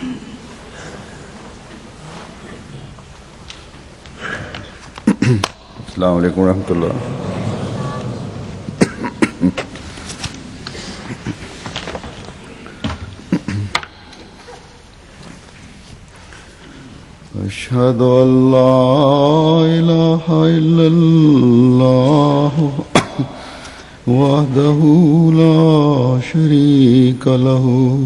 السلام علیکم ورحمۃ اللہ. اشہد ان لا الہ الا اللہ وحدہ لا شریک لہ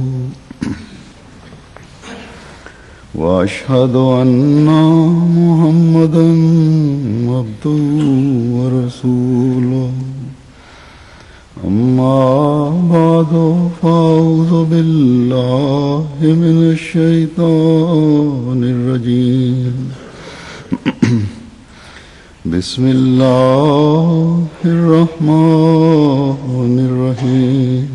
واشہد ان محمدا عبدہ ورسولہ. اما بعد فاعوذ باللہ من الشیطان الرجیم. بسم اللہ الرحمن الرحیم.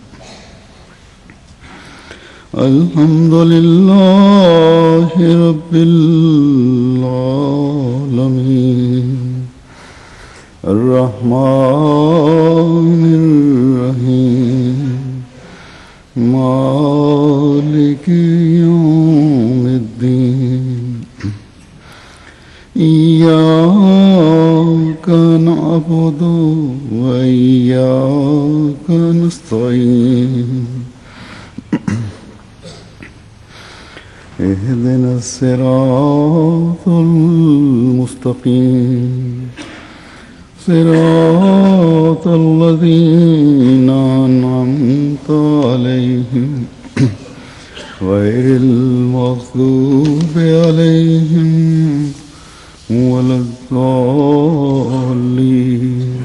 الحمد للہ رب العالمین الرحمن الرحیم مالک یوم الدین. ایاک نعبد و ایاک نستعین. اهدنا الصراط المستقيم صراط الذين أنعمت عليهم غير المغضوب عليهم ولا الضالين.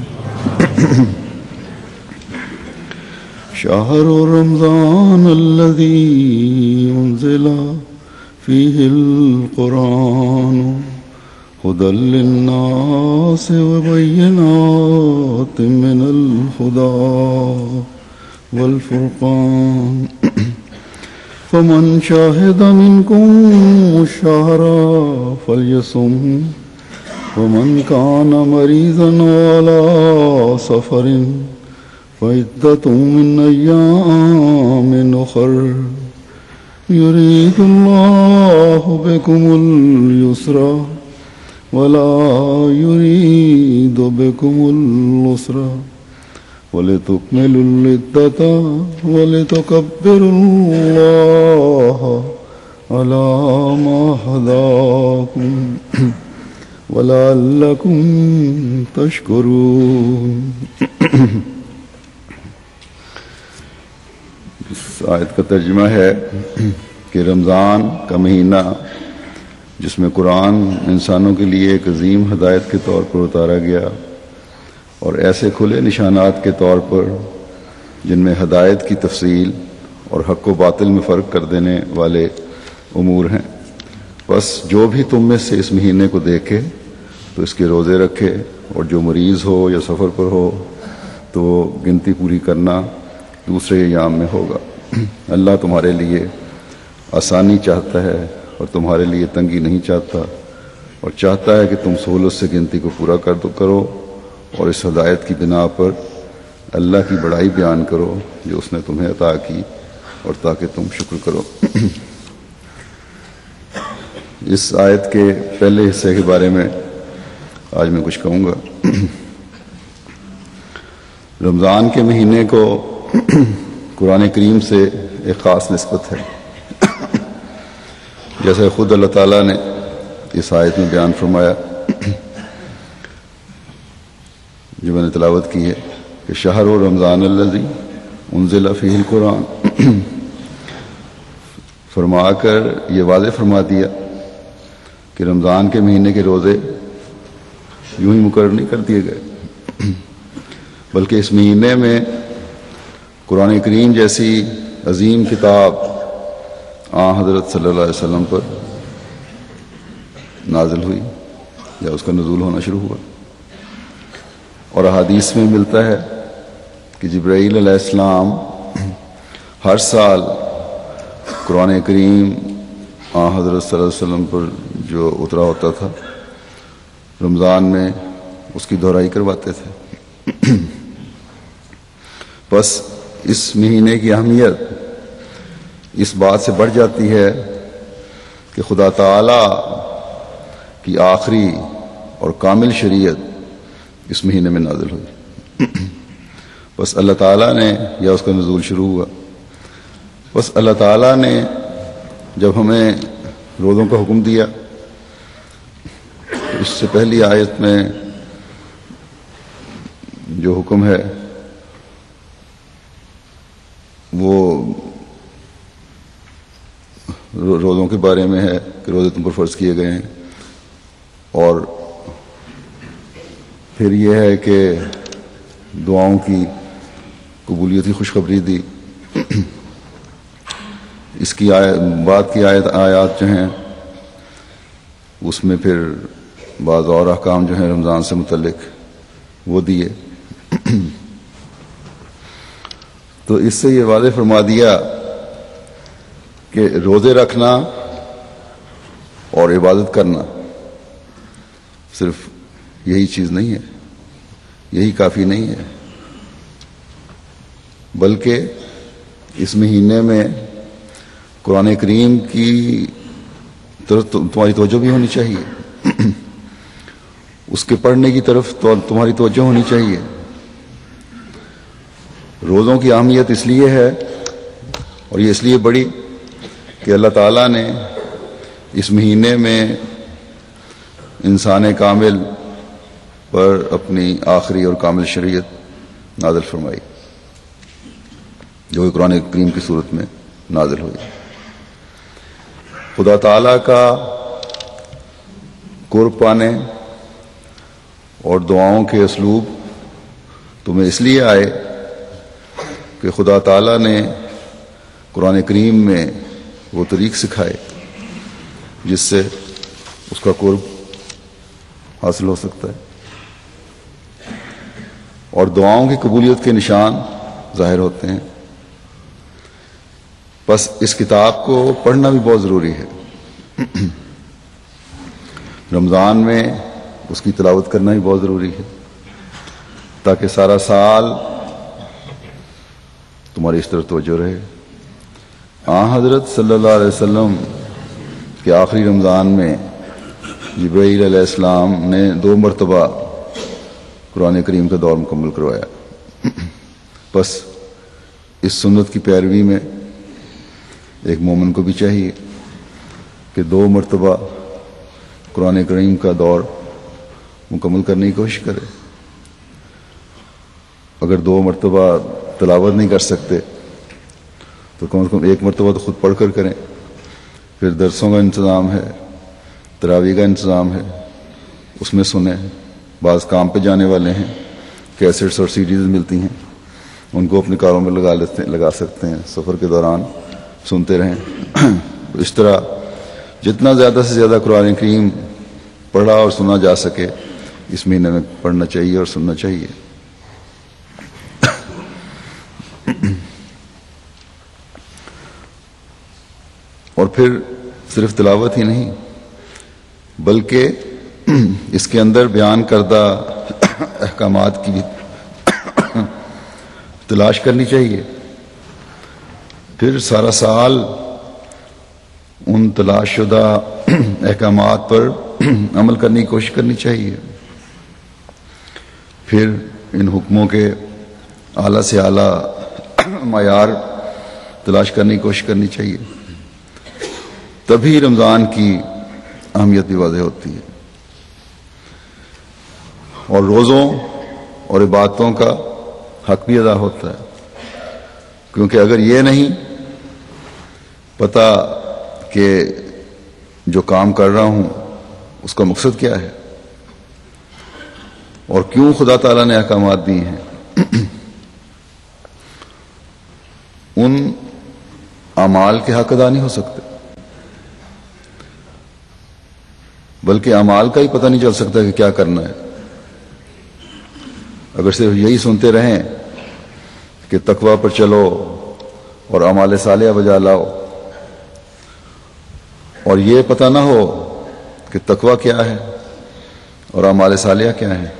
شهر رمضان الذي أنزل فيه القرآن هدى للناس وبينات من الهدى والفرقان. فمن شهد منكم الشهر فليصم ومن كان مريضا على سفر فعدة من أيام أخر. يريد الله بكم اليسر ولا يريد بكم العسر ولتكملوا العدة ولتكبروا الله على ما هداكم ولعلكم تشكرون. اس آیت کا ترجمہ ہے کہ رمضان کا مہینہ جس میں قرآن انسانوں کے لیے ایک عظیم ہدایت کے طور پر اتارا گیا اور ایسے کھلے نشانات کے طور پر جن میں ہدایت کی تفصیل اور حق و باطل میں فرق کر دینے والے امور ہیں. بس جو بھی تم میں سے اس مہینے کو دیکھے تو اس کے روزے رکھے اور جو مریض ہو یا سفر پر ہو تو گنتی پوری کرنا دوسرے ایام میں ہوگا. اللہ تمہارے لیے آسانی چاہتا ہے اور تمہارے لیے تنگی نہیں چاہتا اور چاہتا ہے کہ تم سہولت سے گنتی کو پورا کرو اور اس ہدایت کی بنا پر اللہ کی بڑائی بیان کرو جو اس نے تمہیں عطا کی اور تاکہ تم شکر کرو. اس آیت کے پہلے حصے کے بارے میں آج میں کچھ کہوں گا. رمضان کے مہینے کو قرآن کریم سے ایک خاص نسبت ہے. جیسے خود اللہ تعالیٰ نے اس آیت میں بیان فرمایا جو میں نے تلاوت کی ہے کہ شہر و رمضان الذی انزل فیہ القرآن، فرما کر یہ واضح فرما دیا کہ رمضان کے مہینے کے روزے یوں ہی مقرر نہیں کر دیے گئے بلکہ اس مہینے میں قرآن کریم جیسی عظیم کتاب حضرت صلی اللہ علیہ وسلم پر نازل ہوئی یا اس کا نزول ہونا شروع ہوا. اور احادیث میں ملتا ہے کہ جبرائیل علیہ السلام ہر سال قرآن کریم حضرت صلی اللہ علیہ وسلم پر جو اترا ہوتا تھا رمضان میں اس کی دہرائی کرواتے تھے. بس اس مہینے کی اہمیت اس بات سے بڑھ جاتی ہے کہ خدا تعالی کی آخری اور کامل شریعت اس مہینے میں نازل ہوئی. بس اللہ تعالیٰ نے، یا اس کا نزول شروع ہوا، بس اللہ تعالیٰ نے جب ہمیں روزوں کا حکم دیا، اس سے پہلی آیت میں جو حکم ہے وہ روزوں کے بارے میں ہے کہ روزے تم پر فرض کیے گئے ہیں، اور پھر یہ ہے کہ دعاؤں کی قبولیت کی خوشخبری دی. اس کی بعد کی آیات جو ہیں اس میں پھر بعض اور احکام جو ہیں رمضان سے متعلق وہ دیے. تو اس سے یہ واضح فرما دیا کہ روزے رکھنا اور عبادت کرنا صرف یہی چیز نہیں ہے، یہی کافی نہیں ہے، بلکہ اس مہینے میں قرآن کریم کی طرف تمہاری توجہ بھی ہونی چاہیے، اس کے پڑھنے کی طرف تمہاری توجہ ہونی چاہیے. روزوں کی اہمیت اس لیے ہے، اور یہ اس لیے بڑی، کہ اللہ تعالیٰ نے اس مہینے میں انسان کامل پر اپنی آخری اور کامل شریعت نازل فرمائی، جو قرآن کریم کی صورت میں نازل ہوئی. خدا تعالیٰ کا قرب پانے اور دعاؤں کے اسلوب تمہیں اس لیے آئے کہ خدا تعالیٰ نے قرآن کریم میں وہ طریق سکھائے جس سے اس کا قرب حاصل ہو سکتا ہے، اور دعاؤں کی قبولیت کے نشان ظاہر ہوتے ہیں. بس اس کتاب کو پڑھنا بھی بہت ضروری ہے. رمضان میں اس کی تلاوت کرنا بھی بہت ضروری ہے، تاکہ سارا سال تمہاری اس طرف توجہ رہے. حضرت صلی اللہ علیہ وسلم کے آخری رمضان میں جبرائیل علیہ السلام نے 2 مرتبہ قرآن کریم کا دور مکمل کروایا. بس اس سنت کی پیروی میں ایک مومن کو بھی چاہیے کہ 2 مرتبہ قرآن کریم کا دور مکمل کرنے کی کوشش کرے. اگر 2 مرتبہ تلاوت نہیں کر سکتے تو کم از کم 1 مرتبہ تو خود پڑھ کر کریں. پھر درسوں کا انتظام ہے، تراویح کا انتظام ہے، اس میں سنیں. بعض کام پہ جانے والے ہیں، کیسٹس اور سیڈیز ملتی ہیں، ان کو اپنے کاروں میں لگا سکتے ہیں، سفر کے دوران سنتے رہیں. اس طرح جتنا زیادہ سے زیادہ قرآن کریم پڑھا اور سنا جا سکے اس مہینے میں پڑھنا چاہیے اور سننا چاہیے. اور پھر صرف تلاوت ہی نہیں، بلکہ اس کے اندر بیان کردہ احکامات کی بھی تلاش کرنی چاہیے. پھر سارا سال ان تلاش شدہ احکامات پر عمل کرنے کی کوشش کرنی چاہیے. پھر ان حکموں کے اعلیٰ سے اعلیٰ معیار تلاش کرنے کی کوشش کرنی چاہیے. تبھی رمضان کی اہمیت بھی واضح ہوتی ہے، اور روزوں اور عبادتوں کا حق بھی ادا ہوتا ہے. کیونکہ اگر یہ نہیں پتہ کہ جو کام کر رہا ہوں اس کا مقصد کیا ہے اور کیوں خدا تعالیٰ نے احکامات دیے ہیں، ان اعمال کے حق ادا نہیں ہو سکتے. بلکہ اعمال کا ہی پتہ نہیں چل سکتا کہ کیا کرنا ہے. اگر صرف یہی سنتے رہیں کہ تقوی پر چلو اور اعمال صالحہ بجا لاؤ، اور یہ پتہ نہ ہو کہ تقوی کیا ہے اور اعمال صالحہ کیا ہے،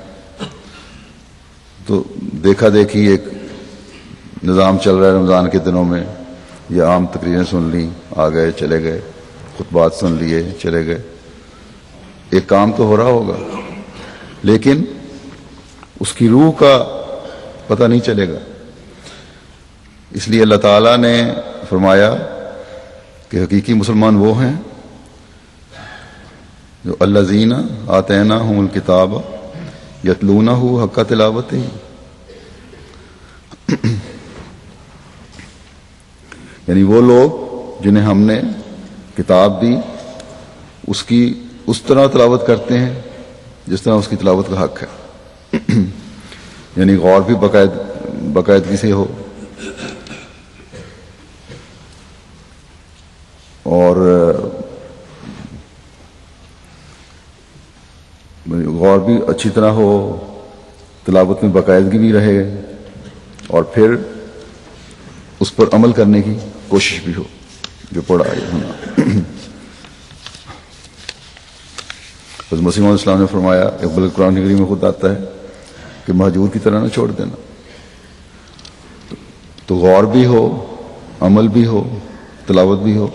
تو دیکھا دیکھی ایک نظام چل رہا ہے رمضان کے دنوں میں، یا عام تقریریں سن لی، آ گئے چلے گئے، خطبات سن لیے چلے گئے، ایک کام تو ہو رہا ہوگا لیکن اس کی روح کا پتہ نہیں چلے گا۔ اس لیے اللہ تعالیٰ نے فرمایا کہ حقیقی مسلمان وہ ہیں جو الذین آتیناہم الکتاب یتلونہ حق تلاوتہ، یعنی وہ لوگ جنہیں ہم نے کتاب دی اس کی اس طرح تلاوت کرتے ہیں جس طرح اس کی تلاوت کا حق ہے، یعنی غور بھی باقاعدگی سے ہو اور غور بھی اچھی طرح ہو، تلاوت میں باقاعدگی بھی رہے اور پھر اس پر عمل کرنے کی کوشش بھی ہو جو پڑھا ہے ہونا۔ حضرت مسیح علیہ السلام نے فرمایا، اقبال قرآن کریم میں خود آتا ہے کہ مہجور کی طرح نہ چھوڑ دینا، تو غور بھی ہو، عمل بھی ہو، تلاوت بھی ہو،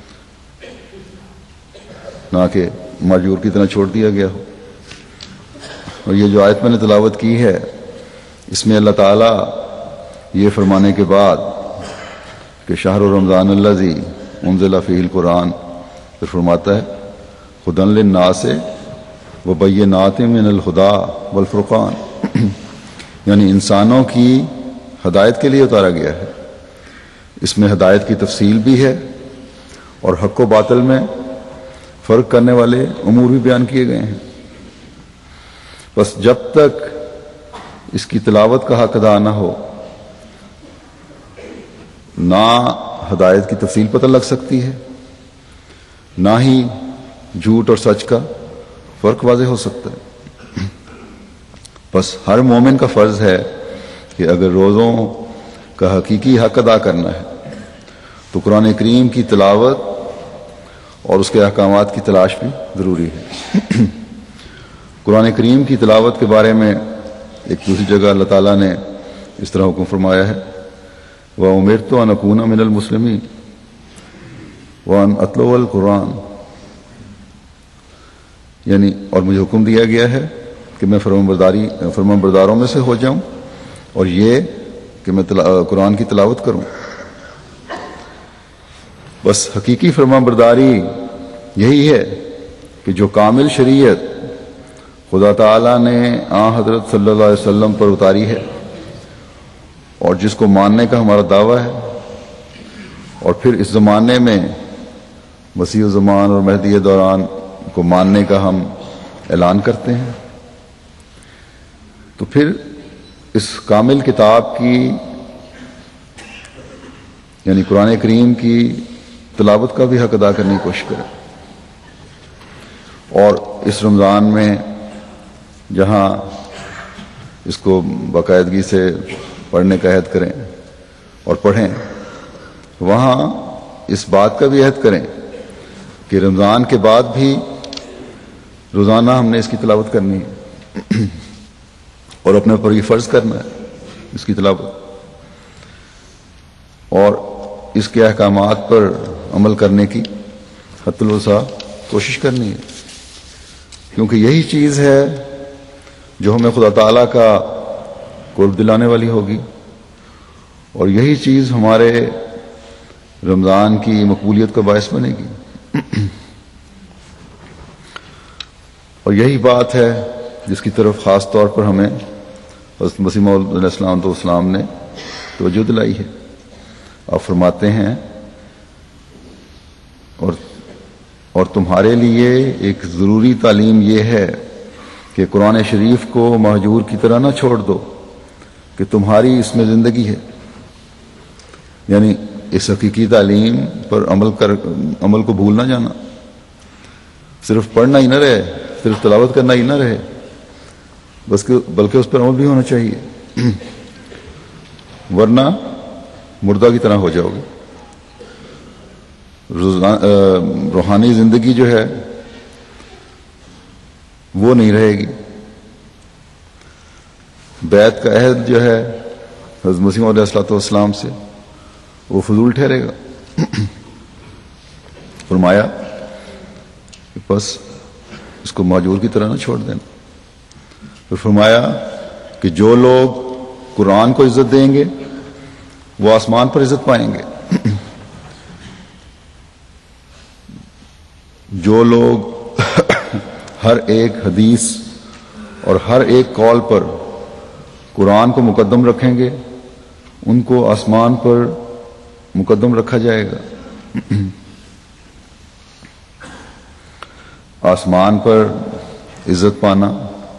نہ کہ مہجور کی طرح چھوڑ دیا گیا ہو۔ اور یہ جو آیت میں نے تلاوت کی ہے اس میں اللہ تعالیٰ یہ فرمانے کے بعد کہ شہر رمضان الذی انزل فیہ القرآن، پھر فرماتا ہے ھدی للناس وبینات من الہدی والفرقان، یعنی انسانوں کی ہدایت کے لیے اتارا گیا ہے۔ اس میں ہدایت کی تفصیل بھی ہے اور حق و باطل میں فرق کرنے والے امور بھی بیان کیے گئے ہیں۔ بس جب تک اس کی تلاوت کا حق ادا نہ ہو نہ ہدایت کی تفصیل پتہ لگ سکتی ہے، نہ ہی جھوٹ اور سچ کا فرق واضح ہو سکتا ہے۔ بس ہر مومن کا فرض ہے کہ اگر روزوں کا حقیقی حق ادا کرنا ہے تو قرآن کریم کی تلاوت اور اس کے احکامات کی تلاش بھی ضروری ہے۔ قرآن کریم کی تلاوت کے بارے میں ایک دوسری جگہ اللہ تعالیٰ نے اس طرح حکم فرمایا ہے، وَأُمِرْتُ أَنْ أَكُونَ مِنَ الْمُسْلِمِينَ وَأَنْ أَتْلُوَ الْقُرْآنَ، یعنی اور مجھے حکم دیا گیا ہے کہ میں فرمان برداروں میں سے ہو جاؤں اور یہ کہ میں قرآن کی تلاوت کروں۔ بس حقیقی فرمان برداری یہی ہے کہ جو کامل شریعت خدا تعالیٰ نے حضرت صلی اللہ علیہ وسلم پر اتاری ہے اور جس کو ماننے کا ہمارا دعویٰ ہے، اور پھر اس زمانے میں مسیح الزمان اور مہدی دوران کو ماننے کا ہم اعلان کرتے ہیں، تو پھر اس کامل کتاب کی یعنی قرآن کریم کی تلاوت کا بھی حق ادا کرنے کی کوشش کریں، اور اس رمضان میں جہاں اس کو باقاعدگی سے پڑھنے کا عہد کریں اور پڑھیں، وہاں اس بات کا بھی عہد کریں کہ رمضان کے بعد بھی روزانہ ہم نے اس کی تلاوت کرنی ہے اور اپنے پر یہ فرض کرنا ہے اس کی تلاوت، اور اس کے احکامات پر عمل کرنے کی حتی الوسع کوشش کرنی ہے، کیونکہ یہی چیز ہے جو ہمیں خدا تعالیٰ کا قرب دلانے والی ہوگی، اور یہی چیز ہمارے رمضان کی مقبولیت کا باعث بنے گی۔ اور یہی بات ہے جس کی طرف خاص طور پر ہمیں حضرت مسیح موعود علیہ السلام نے توجہ دلائی ہے۔ آپ فرماتے ہیں اور تمہارے لیے ایک ضروری تعلیم یہ ہے کہ قرآن شریف کو مہجور کی طرح نہ چھوڑ دو کہ تمہاری اس میں زندگی ہے، یعنی اس حقیقی تعلیم پر عمل کو بھول نہ جانا، صرف پڑھنا ہی نہ رہے، صرف تلاوت کرنا ہی نہ رہے، بلکہ اس پر عمل بھی ہونا چاہیے، ورنہ مردہ کی طرح ہو جاؤ گے۔ روحانی زندگی جو ہے وہ نہیں رہے گی۔ بیعت کا عہد جو ہے حضرت مسیح علیہ السلام سے وہ فضول ٹھہرے گا. فرمایا کہ بس اس کو معجور کی طرح نہ چھوڑ دینا. پھر فرمایا کہ جو لوگ قرآن کو عزت دیں گے وہ آسمان پر عزت پائیں گے. جو لوگ ہر ایک حدیث اور ہر ایک قول پر قرآن کو مقدم رکھیں گے ان کو آسمان پر مقدم رکھا جائے گا. آسمان پر عزت پانا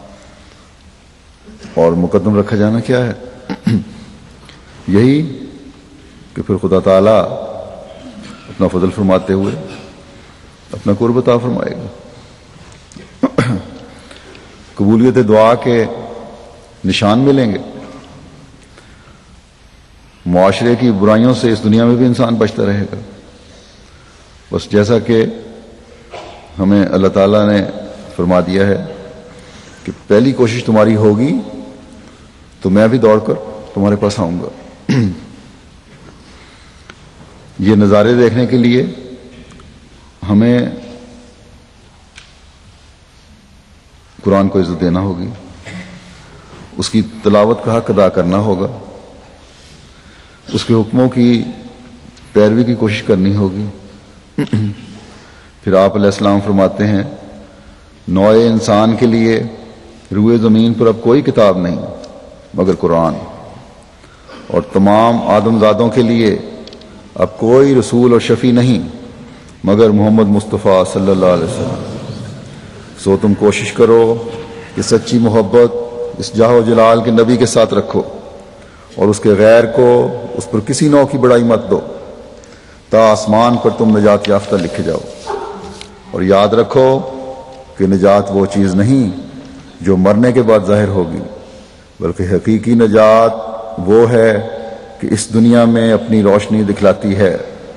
اور مقدم رکھا جانا کیا ہے؟ یہی کہ پھر خدا تعالیٰ اپنا فضل فرماتے ہوئے اپنا قرب عطا فرمائے گا. قبولیت دعا کے نشان ملیں گے. معاشرے کی برائیوں سے اس دنیا میں بھی انسان بچتا رہے گا. بس جیسا کہ ہمیں اللہ تعالیٰ نے فرما دیا ہے کہ پہلی کوشش تمہاری ہوگی تو میں بھی دوڑ کر تمہارے پاس آؤں گا. یہ نظارے دیکھنے کے لیے ہمیں قرآن کو عزت دینا ہوگی, اس کی تلاوت کا حق ادا کرنا ہوگا, اس کے حکموں کی پیروی کی کوشش کرنی ہوگی. پھر آپ علیہ السلام فرماتے ہیں نوع انسان کے لیے روئے زمین پر اب کوئی کتاب نہیں مگر قرآن, اور تمام آدم زادوں کے لیے اب کوئی رسول اور شفیع نہیں مگر محمد مصطفیٰ صلی اللہ علیہ وسلم. سو تم کوشش کرو کہ سچی محبت اس جاہ و جلال کے نبی کے ساتھ رکھو اور اس کے غیر کو اس پر کسی نوع کی بڑائی مت دو تا آسمان پر تم نجات یافتہ لکھے جاؤ. اور یاد رکھو کہ نجات وہ چیز نہیں جو مرنے کے بعد ظاہر ہوگی, بلکہ حقیقی نجات وہ ہے کہ اس دنیا میں اپنی روشنی دکھلاتی ہے.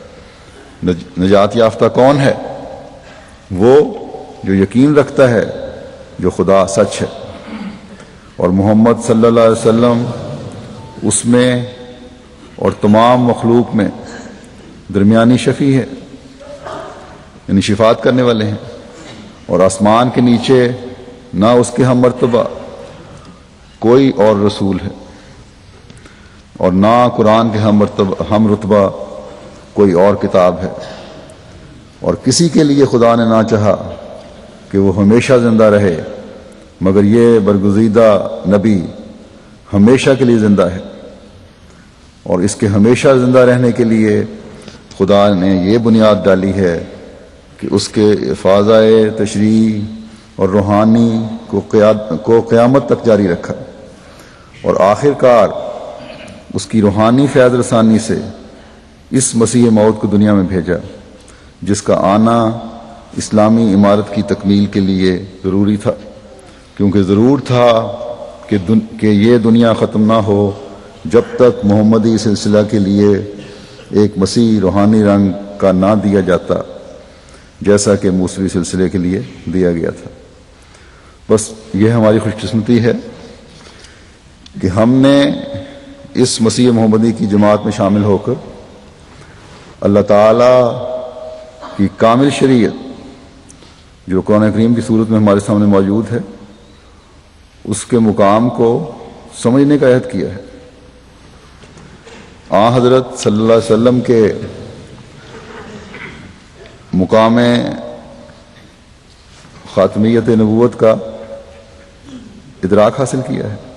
نجات یافتہ کون ہے؟ وہ جو یقین رکھتا ہے جو خدا سچ ہے اور محمد صلی اللہ علیہ وسلم اس میں اور تمام مخلوق میں درمیانی شفیع ہے, یعنی شفاعت کرنے والے ہیں. اور آسمان کے نیچے نہ اس کے ہم مرتبہ کوئی اور رسول ہے اور نہ قرآن کے ہم رتبہ کوئی اور کتاب ہے. اور کسی کے لیے خدا نے نہ چاہا کہ وہ ہمیشہ زندہ رہے مگر یہ برگزیدہ نبی ہمیشہ کے لیے زندہ ہے, اور اس کے ہمیشہ زندہ رہنے کے لیے خدا نے یہ بنیاد ڈالی ہے کہ اس کے افاضۂ تشریح اور روحانی کو قیامت تک جاری رکھا, اور آخر کار اس کی روحانی فیض رسانی سے اس مسیح موعود کو دنیا میں بھیجا جس کا آنا اسلامی عمارت کی تکمیل کے لیے ضروری تھا, کیونکہ ضرور تھا کہ یہ دنیا ختم نہ ہو جب تک محمدی سلسلہ کے لیے ایک مسیح روحانی رنگ کا نہ دیا جاتا جیسا کہ موسوی سلسلے کے لیے دیا گیا تھا. بس یہ ہماری خوش قسمتی ہے کہ ہم نے اس مسیح محمدی کی جماعت میں شامل ہو کر اللہ تعالیٰ کی کامل شریعت جو قرآن کریم کی صورت میں ہمارے سامنے موجود ہے اس کے مقام کو سمجھنے کا عہد کیا ہے. حضرت صلی اللہ علیہ وسلم کے مقام خاتمیت نبوت کا ادراک حاصل کیا ہے,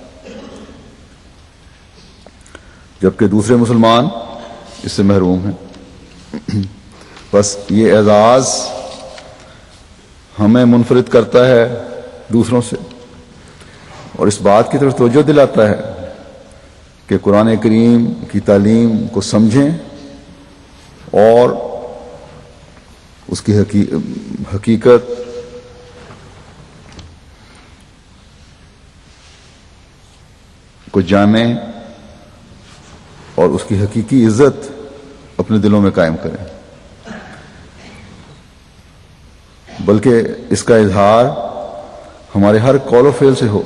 جبکہ دوسرے مسلمان اس سے محروم ہیں. بس یہ اعزاز ہمیں منفرد کرتا ہے دوسروں سے اور اس بات کی طرف توجہ دلاتا ہے کہ قرآن کریم کی تعلیم کو سمجھیں اور اس کی حقیقت کو جانیں اور اس کی حقیقی عزت اپنے دلوں میں قائم کریں, بلکہ اس کا اظہار ہمارے ہر قول و فعل سے ہو.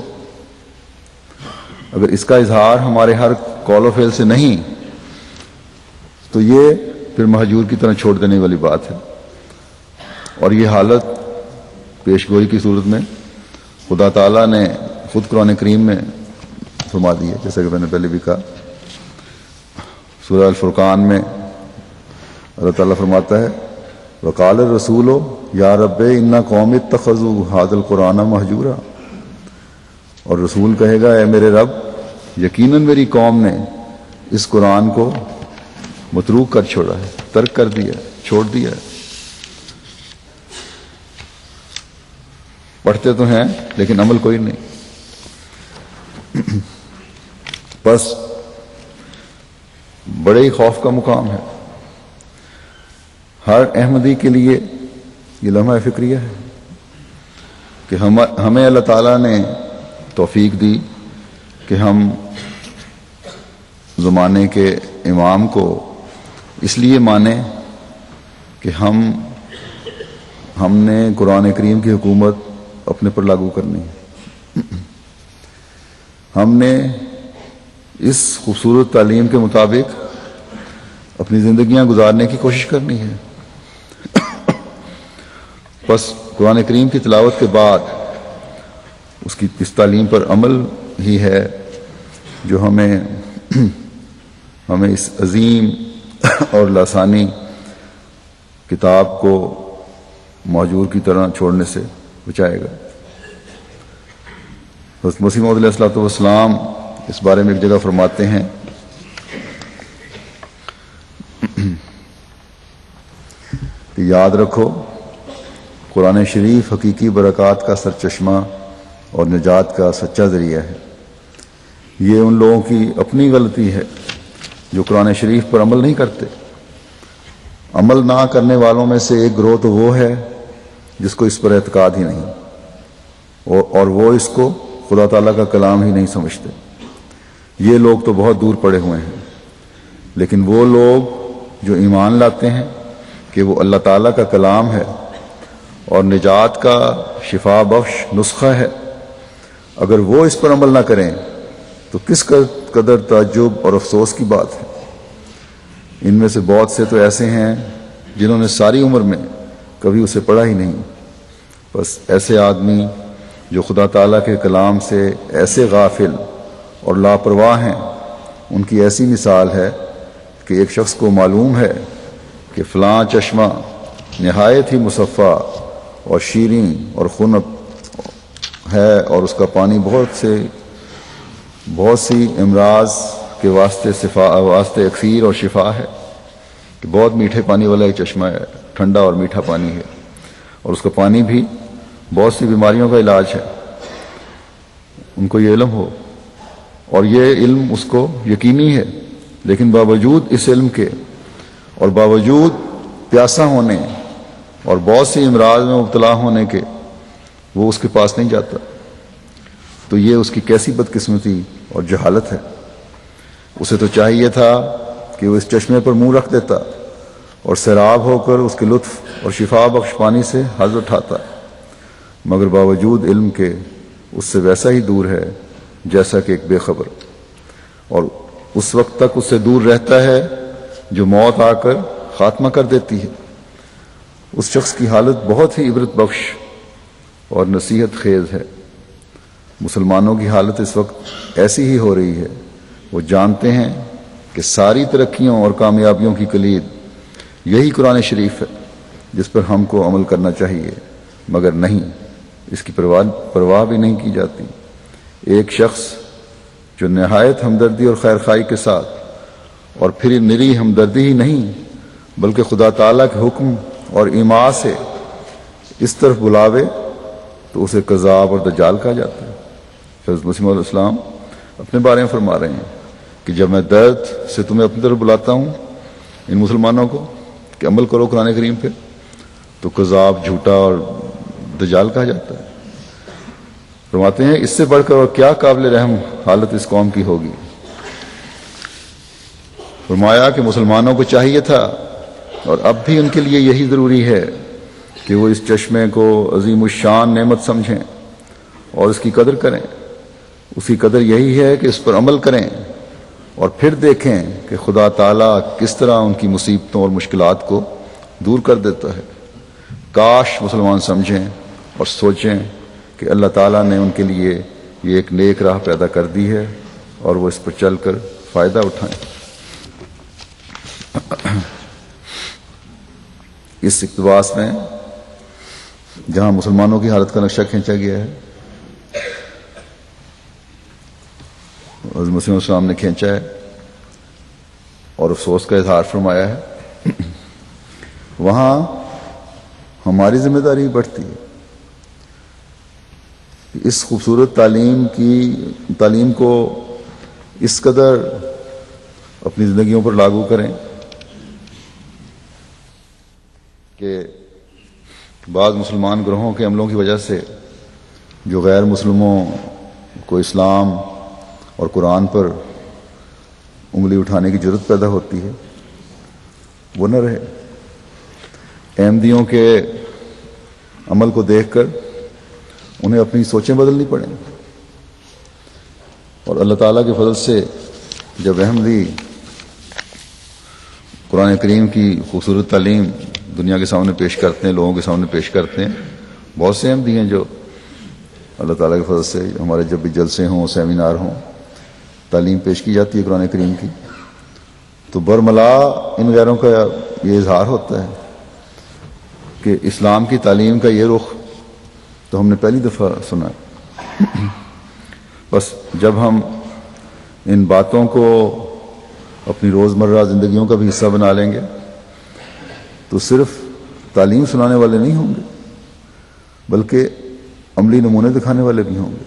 اگر اس کا اظہار ہمارے ہر قول و فعل سے نہیں تو یہ پھر مہجور کی طرح چھوڑ دینے والی بات ہے. اور یہ حالت پیش گوئی کی صورت میں خدا تعالیٰ نے خود قرآن کریم میں فرما دی ہے، جیسا کہ میں نے پہلے بھی کہا. سورہ الفرقان میں اللہ تعالیٰ فرماتا ہے وقال الرسول یا رب ان قوم اتخذوا ھذا القرآن مہجورا، اور رسول کہے گا اے میرے رب یقیناً میری قوم نے اس قرآن کو متروک کر چھوڑا ہے، ترک کر دیا، چھوڑ دیا ہے. پڑھتے تو ہیں لیکن عمل کوئی نہیں. بس بڑے ہی خوف کا مقام ہے. ہر احمدی کے لیے یہ لمحہ فکریہ ہے کہ ہمیں اللہ تعالیٰ نے توفیق دی کہ ہم زمانے کے امام کو اس لیے مانیں کہ ہم نے قرآن کریم کی حکومت اپنے پر لاگو کرنی ہے. ہم نے اس خوبصورت تعلیم کے مطابق اپنی زندگیاں گزارنے کی کوشش کرنی ہے. بس قرآن کریم کی تلاوت کے بعد اس تعلیم پر عمل ہی ہے جو ہمیں اس عظیم اور لاسانی کتاب کو مہجور کی طرح چھوڑنے سے بچائے گا. حضرت مسیح موعود علیہ الصلوۃ والسلام اس بارے میں ایک جگہ فرماتے ہیں کہ یاد رکھو قرآن شریف حقیقی برکات کا سرچشمہ اور نجات کا سچا ذریعہ ہے. یہ ان لوگوں کی اپنی غلطی ہے جو قرآن شریف پر عمل نہیں کرتے. عمل نہ کرنے والوں میں سے ایک گروہ تو وہ ہے جس کو اس پر اعتقاد ہی نہیں، اور وہ اس کو خدا تعالیٰ کا کلام ہی نہیں سمجھتے. یہ لوگ تو بہت دور پڑے ہوئے ہیں. لیکن وہ لوگ جو ایمان لاتے ہیں کہ وہ اللہ تعالیٰ کا کلام ہے اور نجات کا شفا بخش نسخہ ہے، اگر وہ اس پر عمل نہ کریں تو کس قدر تعجب اور افسوس کی بات ہے. ان میں سے بہت سے تو ایسے ہیں جنہوں نے ساری عمر میں کبھی اسے پڑھا ہی نہیں. بس ایسے آدمی جو خدا تعالیٰ کے کلام سے ایسے غافل اور لاپرواہ ہیں، ان کی ایسی مثال ہے کہ ایک شخص کو معلوم ہے کہ فلاں چشمہ نہایت ہی مصفہ اور شیریں اور خنک ہے اور اس کا پانی بہت سی امراض کے واسطے اکثیر اور شفا ہے، کہ بہت میٹھے پانی والا ایک چشمہ ہے، ٹھنڈا اور میٹھا پانی ہے، اور اس کا پانی بھی بہت سی بیماریوں کا علاج ہے. ان کو یہ علم ہو اور یہ علم اس کو یقینی ہے، لیکن باوجود اس علم کے اور باوجود پیاسا ہونے اور بہت سی امراض میں مبتلا ہونے کے وہ اس کے پاس نہیں جاتا. تو یہ اس کی کیسی بدقسمتی اور جہالت ہے. اسے تو چاہیے تھا کہ وہ اس چشمے پر منہ رکھ دیتا اور سیراب ہو کر اس کے لطف اور شفا بخش پانی سے حظ اٹھاتا، مگر باوجود علم کے اس سے ویسا ہی دور ہے جیسا کہ ایک بے خبر، اور اس وقت تک اس سے دور رہتا ہے جو موت آ کر خاتمہ کر دیتی ہے. اس شخص کی حالت بہت ہی عبرت بخش اور نصیحت خیز ہے. مسلمانوں کی حالت اس وقت ایسی ہی ہو رہی ہے. وہ جانتے ہیں کہ ساری ترقیوں اور کامیابیوں کی کلید یہی قرآن شریف ہے جس پر ہم کو عمل کرنا چاہیے، مگر نہیں، اس کی پرواہ بھی نہیں کی جاتی. ایک شخص جو نہایت ہمدردی اور خیر خواہی کے ساتھ، اور پھر نری ہمدردی ہی نہیں بلکہ خدا تعالیٰ کے حکم اور ایما سے اس طرف بلاوے تو اسے کذاب اور دجال کہا جاتا ہے. حضرت مسیح علیہ السلام اپنے بارے میں فرما رہے ہیں کہ جب میں درد سے تمہیں اپنی طرف بلاتا ہوں ان مسلمانوں کو کہ عمل کرو قرآن کریم پہ، تو کذاب، جھوٹا اور دجال کہا جاتا ہے. فرماتے ہیں اس سے بڑھ کر اور کیا قابل رحم حالت اس قوم کی ہوگی. فرمایا کہ مسلمانوں کو چاہیے تھا اور اب بھی ان کے لیے یہی ضروری ہے کہ وہ اس چشمے کو عظیم الشان نعمت سمجھیں اور اس کی قدر کریں. اس کی قدر یہی ہے کہ اس پر عمل کریں اور پھر دیکھیں کہ خدا تعالیٰ کس طرح ان کی مصیبتوں اور مشکلات کو دور کر دیتا ہے۔ کاش مسلمان سمجھیں اور سوچیں کہ اللہ تعالیٰ نے ان کے لیے یہ ایک نیک راہ پیدا کر دی ہے اور وہ اس پر چل کر فائدہ اٹھائیں۔ اس اقتباس میں جہاں مسلمانوں کی حالت کا نقشہ کھینچا گیا ہے، حضرت مسیح علیہ السلام نے کھینچا ہے اور افسوس کا اظہار فرمایا ہے، وہاں ہماری ذمہ داری بڑھتی ہے کہ اس خوبصورت تعلیم کو اس قدر اپنی زندگیوں پر لاگو کریں کہ بعض مسلمان گروہوں کے عملوں کی وجہ سے جو غیر مسلموں کو اسلام اور قرآن پر انگلی اٹھانے کی ضرورت پیدا ہوتی ہے وہ نہ رہے۔ احمدیوں کے عمل کو دیکھ کر انہیں اپنی سوچیں بدلنی پڑیں، اور اللہ تعالیٰ کے فضل سے جب احمدی قرآن کریم کی خوبصورت تعلیم دنیا کے سامنے پیش کرتے ہیں، لوگوں کے سامنے پیش کرتے ہیں، بہت سے احمدی ہیں جو اللہ تعالیٰ کے فضل سے ہمارے جب بھی جلسے ہوں، سیمینار ہوں، تعلیم پیش کی جاتی ہے قرآن کریم کی، تو برملا ان غیروں کا یہ اظہار ہوتا ہے کہ اسلام کی تعلیم کا یہ رخ تو ہم نے پہلی دفعہ سنا ہے۔ بس جب ہم ان باتوں کو اپنی روزمرہ زندگیوں کا بھی حصہ بنا لیں گے تو صرف تعلیم سنانے والے نہیں ہوں گے بلکہ عملی نمونے دکھانے والے بھی ہوں گے۔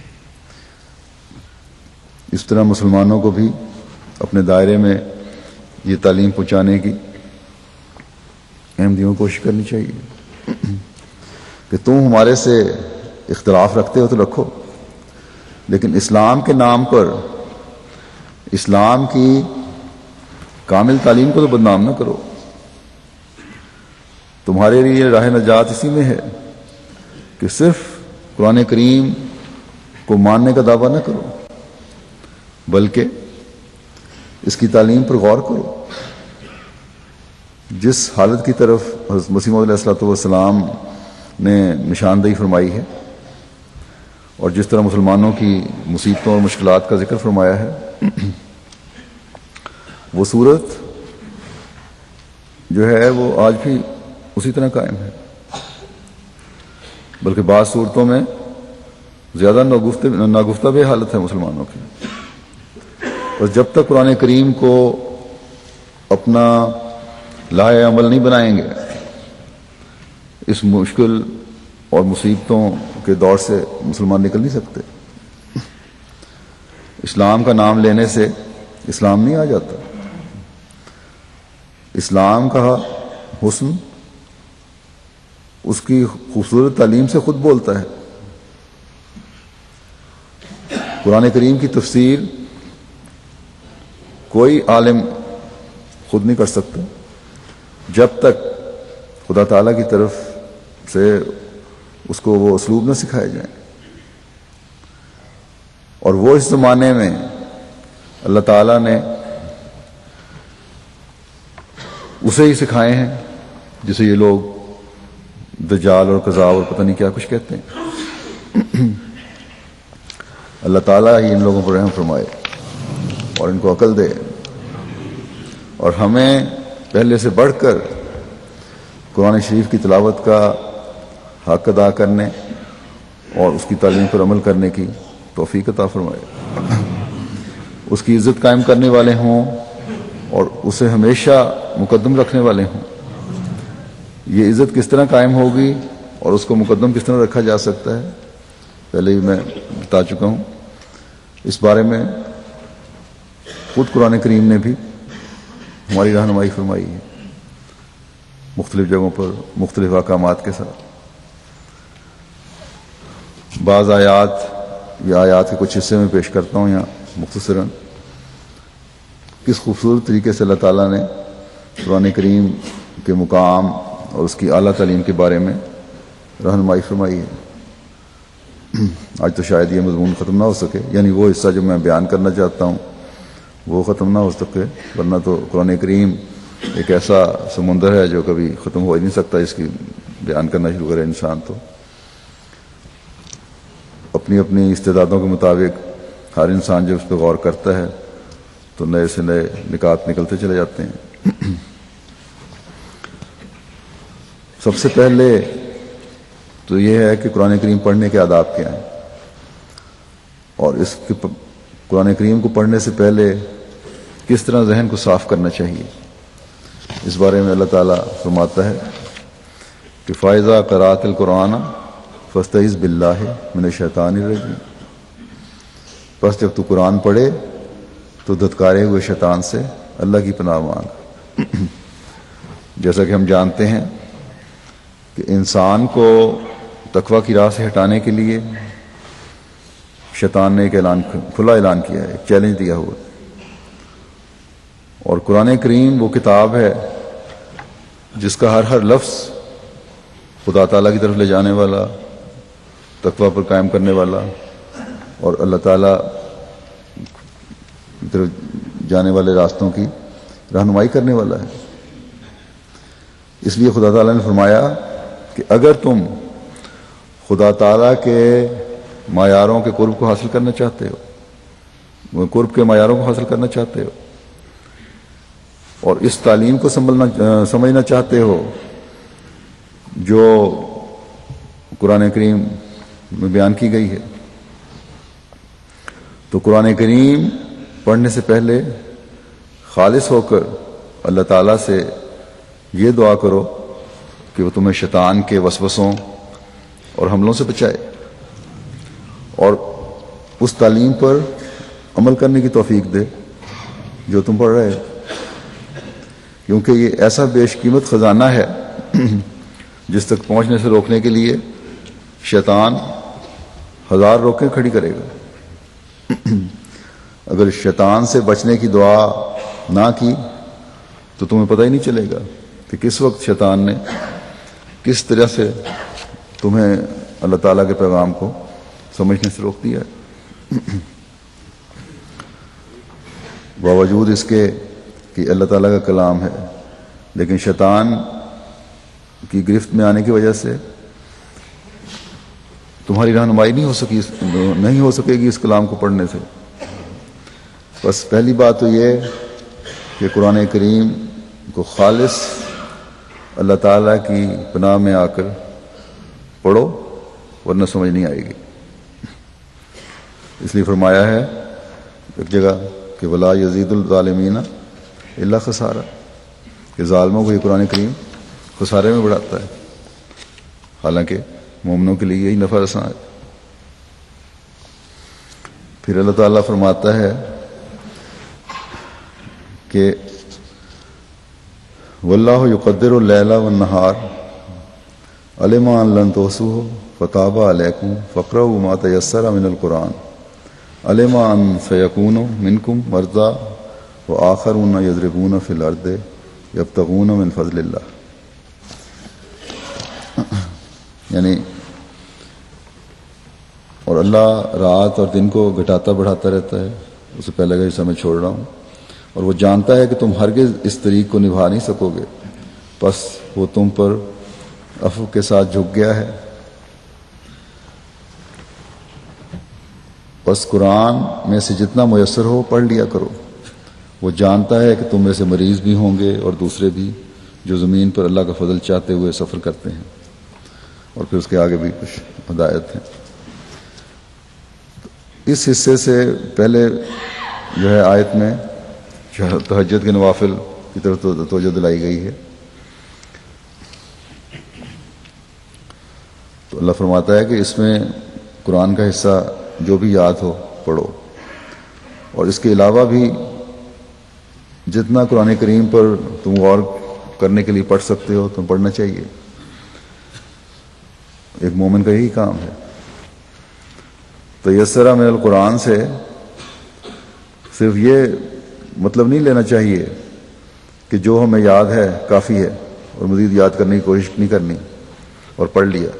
اس طرح مسلمانوں کو بھی اپنے دائرے میں یہ تعلیم پہنچانے کی احمدیوں کو کوشش کرنی چاہیے کہ تم ہمارے سے اختلاف رکھتے ہو تو رکھو، لیکن اسلام کے نام پر اسلام کی کامل تعلیم کو تو بدنام نہ کرو۔ تمہارے لیے راہ نجات اسی میں ہے کہ صرف قرآن کریم کو ماننے کا دعویٰ نہ کرو بلکہ اس کی تعلیم پر غور کرو۔ جس حالت کی طرف حضرت مسیح علیہ السلام نے نشاندہی فرمائی ہے اور جس طرح مسلمانوں کی مصیبتوں اور مشکلات کا ذکر فرمایا ہے، وہ صورت جو ہے وہ آج بھی اسی طرح قائم ہے، بلکہ بعض صورتوں میں زیادہ ناگفتہ بے حالت ہے مسلمانوں کی۔ اور جب تک قرآن کریم کو اپنا لائحہ عمل نہیں بنائیں گے، اس مشکل اور مصیبتوں کے دور سے مسلمان نکل نہیں سکتے۔ اسلام کا نام لینے سے اسلام نہیں آ جاتا۔ اسلام کا حسن اس کی خوبصورت تعلیم سے خود بولتا ہے۔ قرآن کریم کی تفسیر کوئی عالم خود نہیں کر سکتا جب تک خدا تعالیٰ کی طرف سے اس کو وہ اسلوب نہ سکھائے جائیں، اور وہ اس زمانے میں اللہ تعالیٰ نے اسے ہی سکھائے ہیں جسے یہ لوگ دجال اور کذاب اور پتہ نہیں کیا کچھ کہتے ہیں۔ اللہ تعالیٰ ہی ان لوگوں پر رحم فرمائے اور ان کو عقل دے، اور ہمیں پہلے سے بڑھ کر قرآن شریف کی تلاوت کا حق ادا کرنے اور اس کی تعلیم پر عمل کرنے کی توفیق عطا فرمائے۔ اس کی عزت قائم کرنے والے ہوں اور اسے ہمیشہ مقدم رکھنے والے ہوں۔ یہ عزت کس طرح قائم ہوگی اور اس کو مقدم کس طرح رکھا جا سکتا ہے پہلے ہی میں بتا چکا ہوں۔ اس بارے میں خود قرآن کریم نے بھی ہماری رہنمائی فرمائی ہے مختلف جگہوں پر مختلف احکامات کے ساتھ۔ بعض آیات یا آیات کے کچھ حصے میں پیش کرتا ہوں یہاں مختصراً، کس خوبصورت طریقے سے اللہ تعالیٰ نے قرآن کریم کے مقام اور اس کی اعلیٰ تعلیم کے بارے میں رہنمائی فرمائی ہے۔ آج تو شاید یہ مضمون ختم نہ ہو سکے، یعنی وہ حصہ جو میں بیان کرنا چاہتا ہوں وہ ختم نہ ہو سکے، ورنہ تو قرآن کریم ایک ایسا سمندر ہے جو کبھی ختم ہو ہی نہیں سکتا. اس کی بیان کرنا شروع کرے انسان تو اپنی اپنی استعدادوں کے مطابق ہر انسان جب اس پہ غور کرتا ہے تو نئے سے نئے نکات نکلتے چلے جاتے ہیں. سب سے پہلے تو یہ ہے کہ قرآن کریم پڑھنے کے آداب کیا ہیں، اور اس کے قرآن کریم کو پڑھنے سے پہلے کس طرح ذہن کو صاف کرنا چاہیے. اس بارے میں اللہ تعالیٰ فرماتا ہے کہ فائزہ قرأت القرآن فاستعذ باللہ من الشیطان الرجیم. بس جب تو قرآن پڑھے تو دھتکارے ہوئے شیطان سے اللہ کی پناہ مانگ. جیسا کہ ہم جانتے ہیں کہ انسان کو تقوی کی راہ سے ہٹانے کے لیے شیطان نے ایک کھلا اعلان کیا ہے، ایک چیلنج دیا ہوا. اور قرآن کریم وہ کتاب ہے جس کا ہر لفظ خدا تعالیٰ کی طرف لے جانے والا، تقوی پر قائم کرنے والا اور اللہ تعالیٰ کی طرف جانے والے راستوں کی رہنمائی کرنے والا ہے. اس لیے خدا تعالیٰ نے فرمایا کہ اگر تم خدا تعالیٰ کے معیاروں کے قرب کو حاصل کرنا چاہتے ہو، وہ قرب کے معیاروں کو حاصل کرنا چاہتے ہو اور اس تعلیم کو سمجھنا چاہتے ہو جو قرآن کریم میں بیان کی گئی ہے، تو قرآن کریم پڑھنے سے پہلے خالص ہو کر اللہ تعالیٰ سے یہ دعا کرو کہ وہ تمہیں شیطان کے وسوسوں اور حملوں سے بچائے اور اس تعلیم پر عمل کرنے کی توفیق دے جو تم پڑھ رہے ہو، کیونکہ یہ ایسا بیش قیمت خزانہ ہے جس تک پہنچنے سے روکنے کے لیے شیطان 1000 روکیں کھڑی کرے گا. اگر شیطان سے بچنے کی دعا نہ کی تو تمہیں پتہ ہی نہیں چلے گا کہ کس وقت شیطان نے کس طرح سے تمہیں اللہ تعالیٰ کے پیغام کو سمجھنے سے روک دیا ہے. باوجود اس کے کہ اللہ تعالیٰ کا کلام ہے، لیکن شیطان کی گرفت میں آنے کی وجہ سے تمہاری رہنمائی نہیں ہو سکے گی اس کلام کو پڑھنے سے. بس پہلی بات تو یہ کہ قرآن کریم کو خالص اللہ تعالیٰ کی پناہ میں آ کر پڑھو ورنہ سمجھ نہیں آئے گی. اس لیے فرمایا ہے ایک جگہ کہ ولا یزید الظالمین الا خسارہ، کہ ظالموں کو یہ قرآن کریم خسارے میں بڑھاتا ہے، حالانکہ مومنوں کے لیے یہی نفع رساں ہے. پھر اللہ تعالیٰ فرماتا ہے کہ واللہ یقدر اللیل والنہار علم ان لن تحصوہ فتاب علیکم فاقرؤوا ما تیسر من القرآن علم ان سیکون منکم مرضی وآخرون یضربون فی الارض یبتغون من فضل اللہ. یعنی اور اللہ رات اور دن کو گھٹاتا بڑھاتا رہتا ہے. اسے پہلے کا حصہ میں چھوڑ رہا ہوں. اور وہ جانتا ہے کہ تم ہرگز اس طریق کو نبھا نہیں سکو گے، بس وہ تم پر عفو کے ساتھ جھک گیا ہے. بس قرآن میں سے جتنا میسر ہو پڑھ لیا کرو. وہ جانتا ہے کہ تم میں سے مریض بھی ہوں گے اور دوسرے بھی جو زمین پر اللہ کا فضل چاہتے ہوئے سفر کرتے ہیں. اور پھر اس کے آگے بھی کچھ ہدایت ہیں. اس حصے سے پہلے جو ہے آیت میں تہجد کے نوافل کی طرف توجہ دلائی گئی ہے. تو اللہ فرماتا ہے کہ اس میں قرآن کا حصہ جو بھی یاد ہو پڑھو، اور اس کے علاوہ بھی جتنا قرآن کریم پر تم غور کرنے کے لیے پڑھ سکتے ہو تم پڑھنا چاہیے. ایک مومن کا یہی کام ہے. تیسرہ من القرآن سے صرف یہ مطلب نہیں لینا چاہیے کہ جو ہمیں یاد ہے کافی ہے اور مزید یاد کرنے کی کوشش نہیں کرنی اور پڑھ لیا،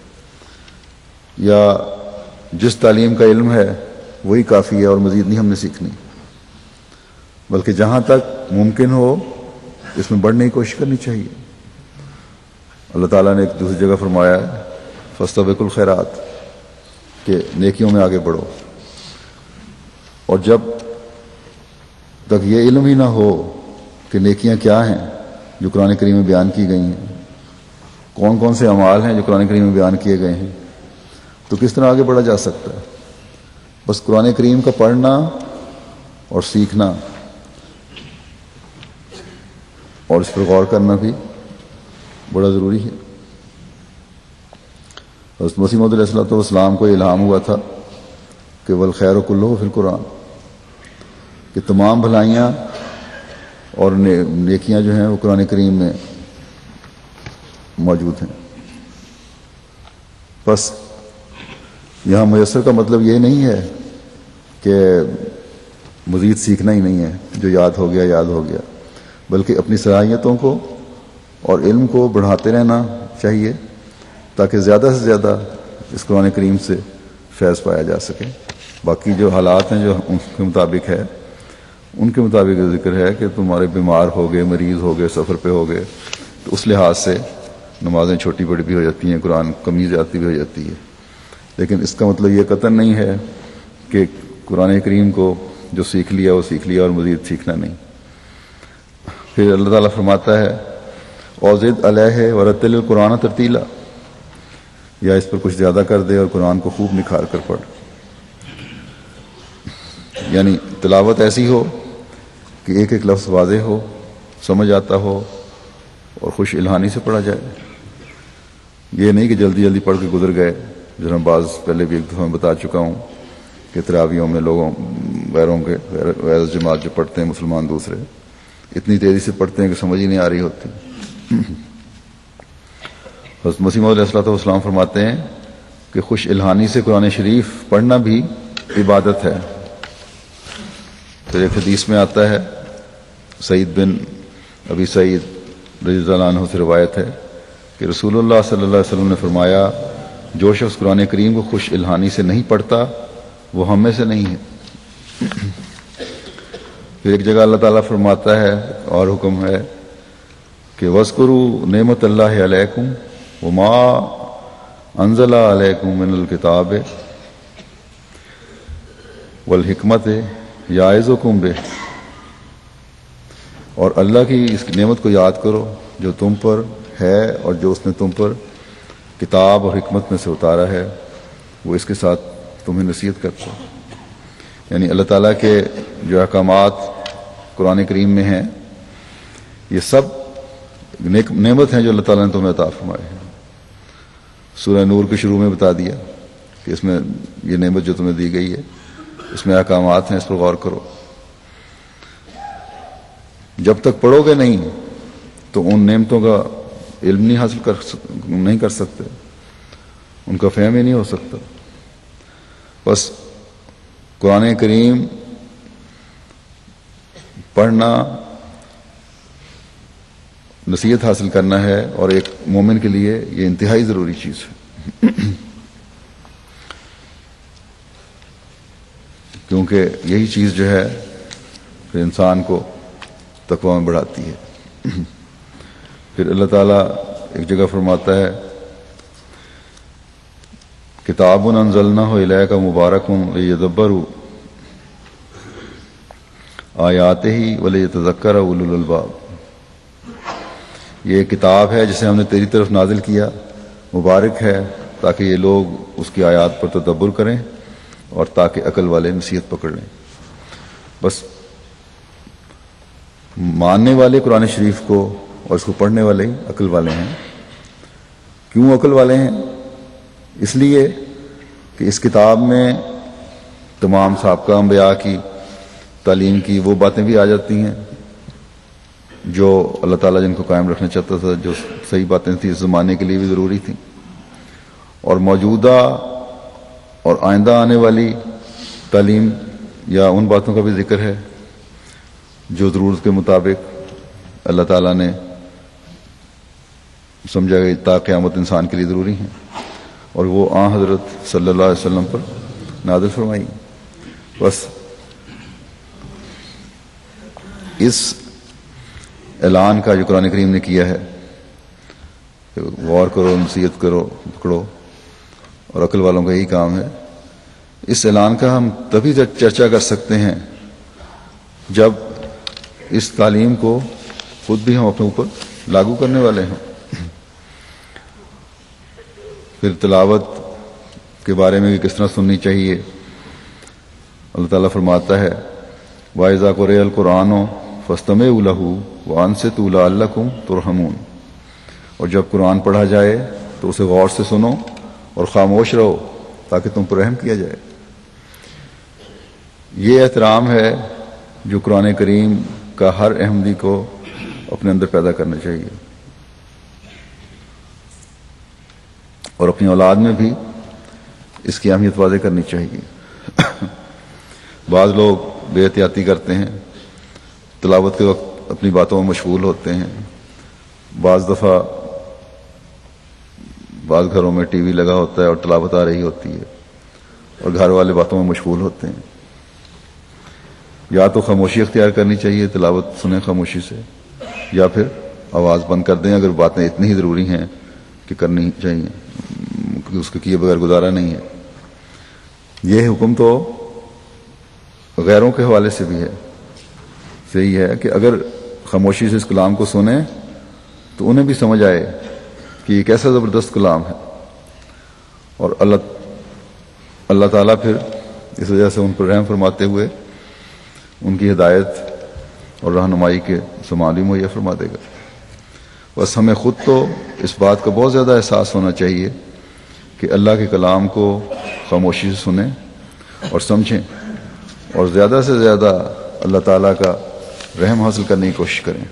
یا جس تعلیم کا علم ہے وہی کافی ہے اور مزید نہیں ہم نے سیکھنی. بلکہ جہاں تک ممکن ہو اس میں بڑھنے کی کوشش کرنی چاہیے. اللہ تعالیٰ نے ایک دوسری جگہ فرمایا ہے فاستبقوا الخیرات کہ نیکیوں میں آگے بڑھو. اور جب تک یہ علم ہی نہ ہو کہ نیکیاں کیا ہیں جو قرآن کریم میں بیان کی گئی ہیں، کون کون سے اعمال ہیں جو قرآن کریم میں بیان کیے گئے ہیں، تو کس طرح آگے بڑھا جا سکتا ہے؟ بس قرآن کریم کا پڑھنا اور سیکھنا اور اس پر غور کرنا بھی بڑا ضروری ہے. حضرت مسیح موعود علیہ الصلوۃ والسلام کو الہام ہوا تھا کہ والخیر کلہ فی القرآن، کہ تمام بھلائیاں اور نیکیاں جو ہیں وہ قرآن کریم میں موجود ہیں. بس یہاں میسر کا مطلب یہ نہیں ہے کہ مزید سیکھنا ہی نہیں ہے، جو یاد ہو گیا یاد ہو گیا، بلکہ اپنی صلاحیتوں کو اور علم کو بڑھاتے رہنا چاہیے تاکہ زیادہ سے زیادہ اس قرآن کریم سے فیض پایا جا سکے. باقی جو حالات ہیں جو ان کے مطابق ہے، ان کے مطابق ذکر ہے کہ تمہارے بیمار ہو گئے، مریض ہو گئے، سفر پہ ہو گئے، تو اس لحاظ سے نمازیں چھوٹی بڑی بھی ہو جاتی ہیں، قرآن کمی زیادتی بھی ہو جاتی ہے. لیکن اس کا مطلب یہ قطعاً نہیں ہے کہ قرآن کریم کو جو سیکھ لیا وہ سیکھ لیا اور مزید سیکھنا نہیں. پھر اللہ تعالیٰ فرماتا ہے اوزد علیہ ورتل القرآن ترتیلا، یا اس پر کچھ زیادہ کر دے اور قرآن کو خوب نکھار کر پڑھ. یعنی تلاوت ایسی ہو کہ ایک ایک لفظ واضح ہو، سمجھ آتا ہو اور خوش الہانی سے پڑھا جائے. یہ نہیں کہ جلدی جلدی پڑھ کے گزر گئے، جو میں بعض پہلے بھی ایک دفعہ میں بتا چکا ہوں کہ تراویحوں میں لوگوں غیر جماعت جو پڑھتے ہیں مسلمان دوسرے اتنی تیزی سے پڑھتے ہیں کہ سمجھ ہی نہیں آ رہی ہوتی. حضرت مسیح موعود علیہ الصلوۃ والسلام فرماتے ہیں کہ خوش الہانی سے قرآن شریف پڑھنا بھی عبادت ہے. پھر ایک حدیث میں آتا ہے، سعید بن ابی سعید رضی اللہ عنہ سے روایت ہے کہ رسول اللہ صلی اللہ علیہ وسلم نے فرمایا جو شخص قرآن کریم کو خوش الہانی سے نہیں پڑھتا وہ ہم میں سے نہیں ہے. پھر ایک جگہ اللہ تعالیٰ فرماتا ہے اور حکم ہے کہ وَاذْكُرُوا نعمت اللہ علیکم وما انزل علیکم من الکتاب والحکمت یعظکم بہ، اور اللہ کی اس نعمت کو یاد کرو جو تم پر ہے اور جو اس نے تم پر کتاب اور حکمت میں سے اتارا ہے، وہ اس کے ساتھ تمہیں نصیحت کرتا ہے. یعنی اللہ تعالیٰ کے جو احکامات قرآن کریم میں ہیں یہ سب نعمت ہیں جو اللہ تعالیٰ نے تمہیں عطا فرمائے ہیں. سورہ نور کے شروع میں بتا دیا کہ اس میں یہ نعمت جو تمہیں دی گئی ہے اس میں احکامات ہیں، اس پر غور کرو. جب تک پڑھو گے نہیں تو ان نعمتوں کا علم نہیں کر سکتے، ان کا فہم ہی نہیں ہو سکتا. بس قرآن کریم پڑھنا، نصیحت حاصل کرنا ہے، اور ایک مومن کے لیے یہ انتہائی ضروری چیز ہے، کیونکہ یہی چیز جو ہے پھر انسان کو تقوی میں بڑھاتی ہے. پھر اللہ تعالیٰ ایک جگہ فرماتا ہے کتاب انزلناہ الیک مبارک لیدبروا آیاتہ ولیتذکر اولو الالباب. یہ ایک کتاب ہے جسے ہم نے تیری طرف نازل کیا، مبارک ہے تاکہ یہ لوگ اس کی آیات پر تدبر کریں اور تاکہ عقل والے نصیحت پکڑ لیں. بس ماننے والے قرآن شریف کو اور اس کو پڑھنے والے ہی عقل والے ہیں. کیوں عقل والے ہیں؟ اس لیے کہ اس کتاب میں تمام سابقہ انبیاء کی تعلیم کی وہ باتیں بھی آ جاتی ہیں جو اللہ تعالیٰ جن کو قائم رکھنا چاہتا تھا، جو صحیح باتیں تھیں اس زمانے کے لیے بھی ضروری تھیں، اور موجودہ اور آئندہ آنے والی تعلیم یا ان باتوں کا بھی ذکر ہے جو ضرورت کے مطابق اللہ تعالیٰ نے سمجھا گئی تا قیامت انسان کے لیے ضروری ہیں، اور وہ حضرت صلی اللہ علیہ وسلم پر نازل فرمائی. بس اس اعلان کا جو قرآن کریم نے کیا ہے کہ غور کرو، نصیحت کرو، پکڑو، اور عقل والوں کا یہی کام ہے، اس اعلان کا ہم تبھی چرچا کر سکتے ہیں جب اس تعلیم کو خود بھی ہم اپنے اوپر لاگو کرنے والے ہوں۔ پھر تلاوت کے بارے میں کس طرح سننی چاہیے، اللہ تعالیٰ فرماتا ہے وَإِذَا قُرِئَ الْقُرْآنُ فَاسْتَمِعُوا لَهُ وَأَنصِتُوا لَعَلَّكُمْ تُرْحَمُونَ، اور جب قرآن پڑھا جائے تو اسے غور سے سنو اور خاموش رہو تاکہ تم پر رحم کیا جائے۔ یہ احترام ہے جو قرآن کریم کا ہر احمدی کو اپنے اندر پیدا کرنا چاہیے، اور اپنی اولاد میں بھی اس کی اہمیت واضح کرنی چاہیے۔ بعض لوگ بے احتیاطی کرتے ہیں، تلاوت کے وقت اپنی باتوں میں مشغول ہوتے ہیں۔ بعض دفعہ بعض گھروں میں ٹی وی لگا ہوتا ہے اور تلاوت آ رہی ہوتی ہے اور گھر والے باتوں میں مشغول ہوتے ہیں۔ یا تو خاموشی اختیار کرنی چاہیے، تلاوت سنیں خاموشی سے، یا پھر آواز بند کر دیں اگر باتیں اتنی ہی ضروری ہیں کہ کرنی چاہیے، کیونکہ اس کے کیے بغیر گزارا نہیں ہے۔ یہ حکم تو غیروں کے حوالے سے بھی ہے، صحیح ہے کہ اگر خاموشی سے اس کلام کو سنیں تو انہیں بھی سمجھ آئے کہ یہ کیسا زبردست کلام ہے، اور اللہ تعالیٰ پھر اس وجہ سے ان پر رحم فرماتے ہوئے ان کی ہدایت اور رہنمائی کے سامان بھی مہیا فرما دے گا۔ بس ہمیں خود تو اس بات کا بہت زیادہ احساس ہونا چاہیے کہ اللہ کے کلام کو خاموشی سے سنیں اور سمجھیں، اور زیادہ سے زیادہ اللہ تعالیٰ کا رحم حاصل کرنے کی کوشش کریں۔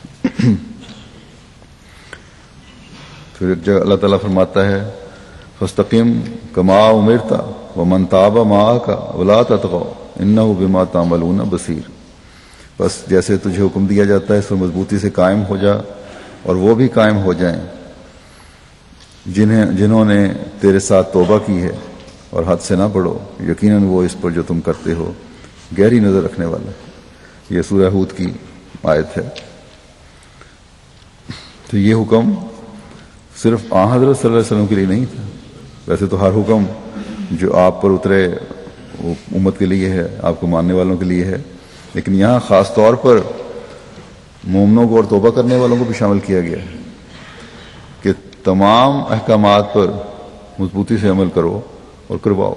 پھر ایک جگہ اللہ تعالیٰ فرماتا ہے فاستقم کما امرت ومن تاب معک ولا تطغوا انہ بما تعملون بصیر، بس جیسے تجھے حکم دیا جاتا ہے اس پر مضبوطی سے قائم ہو جا، اور وہ بھی قائم ہو جائیں جنہوں نے تیرے ساتھ توبہ کی ہے، اور حد سے نہ بڑھو، یقیناً وہ اس پر جو تم کرتے ہو گہری نظر رکھنے والا ہے۔ یہ سورہ ہود کی آیت ہے۔ تو یہ حکم صرف حضرت صلی اللہ علیہ وسلم کے لیے نہیں تھا، ویسے تو ہر حکم جو آپ پر اترے وہ امت کے لیے ہے، آپ کو ماننے والوں کے لیے ہے، لیکن یہاں خاص طور پر مومنوں کو اور توبہ کرنے والوں کو بھی شامل کیا گیا ہے کہ تمام احکامات پر مضبوطی سے عمل کرو اور کرواؤ۔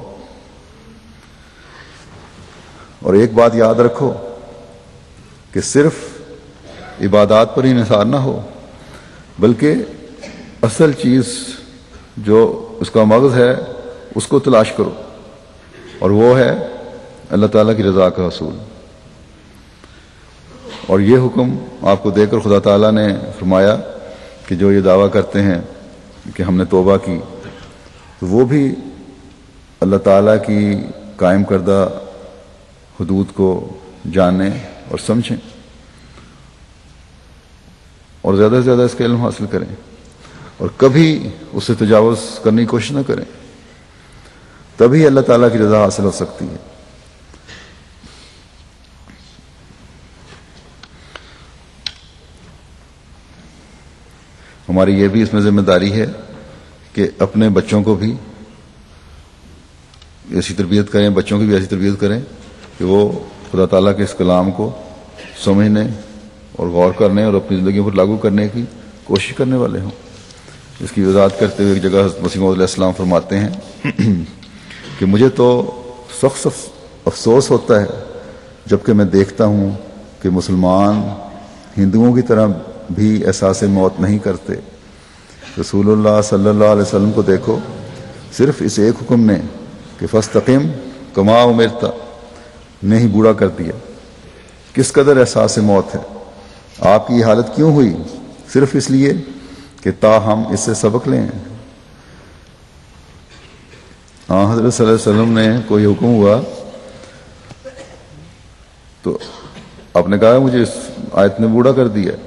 اور ایک بات یاد رکھو کہ صرف عبادات پر ہی انحصار نہ ہو، بلکہ اصل چیز جو اس کا مغز ہے اس کو تلاش کرو، اور وہ ہے اللہ تعالیٰ کی رضا کا حصول۔ اور یہ حکم آپ کو دے کر خدا تعالیٰ نے فرمایا کہ جو یہ دعویٰ کرتے ہیں کہ ہم نے توبہ کی، تو وہ بھی اللہ تعالیٰ کی قائم کردہ حدود کو جانیں اور سمجھیں، اور زیادہ سے زیادہ اس کا علم حاصل کریں، اور کبھی اس سے تجاوز کرنے کی کوشش نہ کریں، تبھی اللہ تعالیٰ کی رضا حاصل ہو سکتی ہے۔ ہماری یہ بھی اس میں ذمہ داری ہے کہ اپنے بچوں کو بھی ایسی تربیت کریں، بچوں کی بھی ایسی تربیت کریں کہ وہ خدا تعالیٰ کے اس کلام کو سمجھنے اور غور کرنے اور اپنی زندگی پر لاگو کرنے کی کوشش کرنے والے ہوں۔ اس کی وضاحت کرتے ہوئے ایک جگہ حضرت مسیح موعود علیہ السلام فرماتے ہیں کہ مجھے تو سخت افسوس ہوتا ہے جبکہ میں دیکھتا ہوں کہ مسلمان ہندوؤں کی طرح بھی احساس موت نہیں کرتے۔ رسول اللہ صلی اللہ علیہ وسلم کو دیکھو، صرف اس ایک حکم نے کہ فاستقم کما امرت نے ہی بوڑھا کر دیا۔ کس قدر احساس موت ہے۔ آپ کی یہ حالت کیوں ہوئی؟ صرف اس لیے کہ ہم اس سے سبق لیں۔ حضرت صلی اللہ علیہ وسلم نے کوئی حکم ہوا تو آپ نے کہا مجھے اس آیت نے بوڑھا کر دیا۔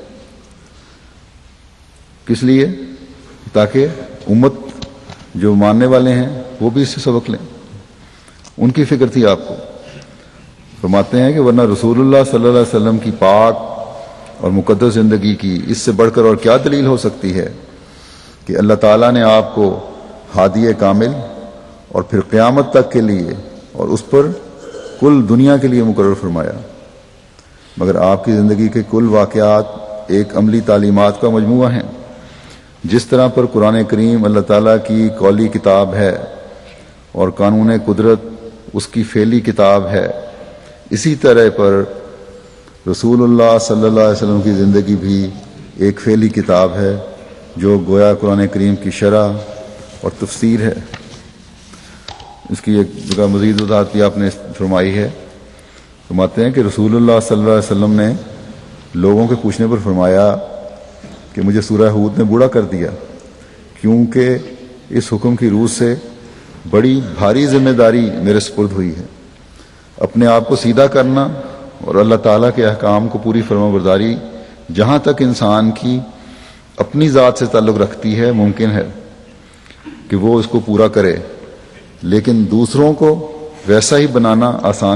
کس لیے؟ تاکہ امت جو ماننے والے ہیں وہ بھی اس سے سبق لیں۔ ان کی فکر تھی آپ کو۔ فرماتے ہیں کہ ورنہ رسول اللہ صلی اللہ علیہ وسلم کی پاک اور مقدس زندگی کی اس سے بڑھ کر اور کیا دلیل ہو سکتی ہے کہ اللہ تعالیٰ نے آپ کو ہادی کامل اور پھر قیامت تک کے لیے اور اس پر کل دنیا کے لیے مقرر فرمایا، مگر آپ کی زندگی کے کل واقعات ایک عملی تعلیمات کا مجموعہ ہیں۔ جس طرح پر قرآن کریم اللہ تعالیٰ کی قولی کتاب ہے اور قانون قدرت اس کی فعلی کتاب ہے، اسی طرح پر رسول اللہ صلی اللہ علیہ وسلم کی زندگی بھی ایک فعلی کتاب ہے جو گویا قرآن کریم کی شرح اور تفسیر ہے۔ اس کی ایک جگہ مزید وضاحت بھی آپ نے فرمائی ہے۔ فرماتے ہیں کہ رسول اللہ صلی اللہ علیہ وسلم نے لوگوں کے پوچھنے پر فرمایا کہ مجھے سورہ ہود نے بوڑھا کر دیا، کیونکہ اس حکم کی روح سے بڑی بھاری ذمہ داری میرے سپرد ہوئی ہے، اپنے آپ کو سیدھا کرنا اور اللہ تعالیٰ کے احکام کو پوری فرما برداری جہاں تک انسان کی اپنی ذات سے تعلق رکھتی ہے ممکن ہے کہ وہ اس کو پورا کرے، لیکن دوسروں کو ویسا ہی بنانا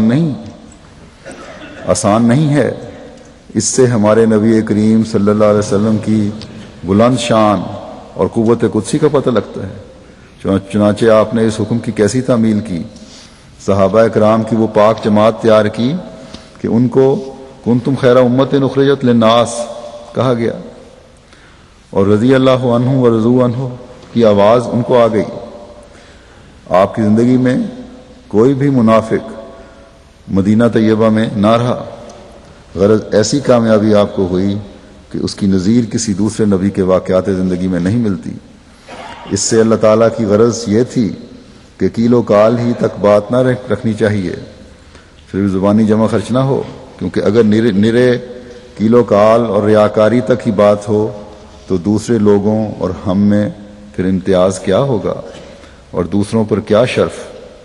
آسان نہیں ہے۔ اس سے ہمارے نبی کریم صلی اللہ علیہ وسلم کی بلند شان اور قوت قدسی کا پتہ لگتا ہے۔ چنانچہ آپ نے اس حکم کی کیسی تعمیل کی، صحابہ کرام کی وہ پاک جماعت تیار کی کہ ان کو کنتم خیر امت اخرجت للناس کہا گیا، اور رضی اللہ عنہ و رضو عنہ کی آواز ان کو آ گئی۔ آپ کی زندگی میں کوئی بھی منافق مدینہ طیبہ میں نہ رہا، غرض ایسی کامیابی آپ کو ہوئی کہ اس کی نظیر کسی دوسرے نبی کے واقعات زندگی میں نہیں ملتی۔ اس سے اللہ تعالیٰ کی غرض یہ تھی کہ کیل و کال ہی تک بات نہ رکھنی چاہیے، صرف زبانی جمع خرچ نہ ہو، کیونکہ اگر نرے کیل و کال اور ریاکاری تک ہی بات ہو تو دوسرے لوگوں اور ہم میں پھر امتیاز کیا ہوگا اور دوسروں پر کیا شرف۔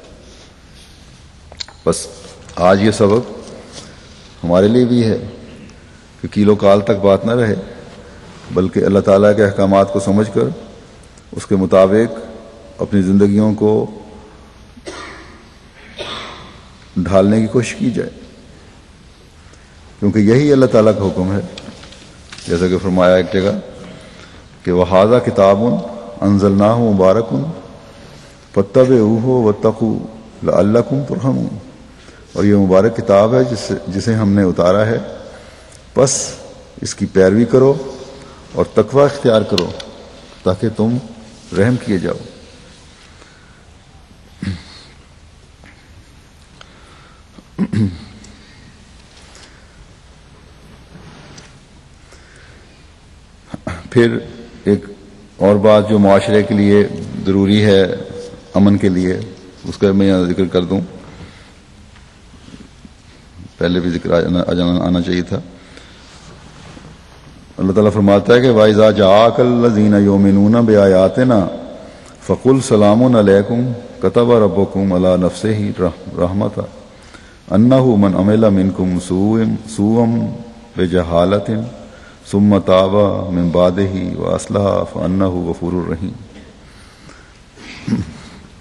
بس آج یہ سبق ہمارے لیے بھی ہے کہ کیل و کال تک بات نہ رہے، بلکہ اللہ تعالیٰ کے احکامات کو سمجھ کر اس کے مطابق اپنی زندگیوں کو ڈھالنے کی کوشش کی جائے، کیونکہ یہی اللہ تعالیٰ کا حکم ہے۔ جیسا کہ فرمایا ایک جگہ کہ وَهَذَا كِتَابٌ أَنزَلْنَاهُ مُبَارَكٌ فَاتَّبِعُوهُ وَاتَّقُوا لَعَلَّكُمْ تُرْحَمُونَ، اور یہ مبارک کتاب ہے جسے ہم نے اتارا ہے، بس اس کی پیروی کرو اور تقوی اختیار کرو تاکہ تم رحم کیے جاؤ۔ پھر ایک اور بات جو معاشرے کے لیے ضروری ہے، امن کے لیے، اس کا میں یہاں ذکر کر دوں، پہلے بھی ذکر آنا چاہیے تھا۔ اللہ تعالیٰ فرماتا ہے کہ وَإِذَا جَاءَكَ الَّذِينَ يُؤْمِنُونَ بِآيَاتِنَا فَقُلْ سَلَامٌ عَلَيْكُمْ كَتَبَ رَبُّكُمْ عَلَى نَفْسِهِ رَحْمَةً أَنَّهُ مَنْ عَمِلَ مِنْكُمْ سُوءًا بِجَهَالَةٍ ثُمَّ تَابَ مِنْ بَعْدِهِ وَأَصْلَحَ فَأَنَّهُ غَفُورٌ رَحِيمٌ۔